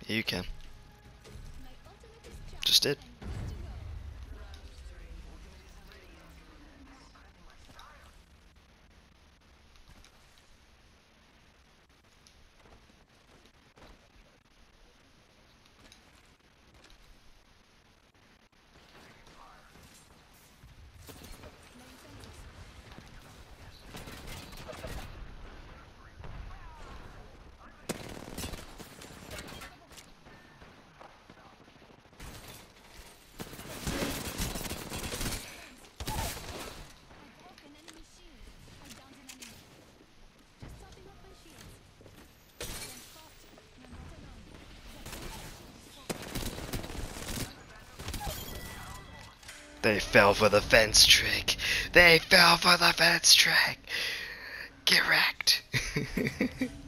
You can. Just did. They fell for the fence trick. They fell for the fence trick. Get wrecked.